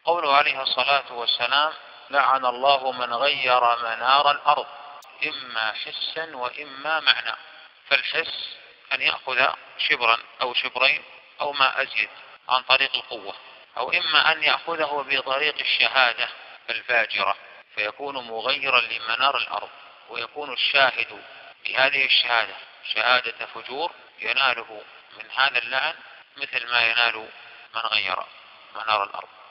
قوله عليه الصلاة والسلام: لعن الله من غير منار الأرض إما حسا وإما معنى. فالحس أن يأخذ شبرا أو شبرين أو ما أزيد عن طريق القوة، أو إما أن يأخذه بطريق الشهادة الفاجرة فيكون مغيرا لمنار الأرض، ويكون الشاهد بهذه الشهادة شهادة فجور يناله من هذا اللعن مثل ما ينال من غير منار الأرض.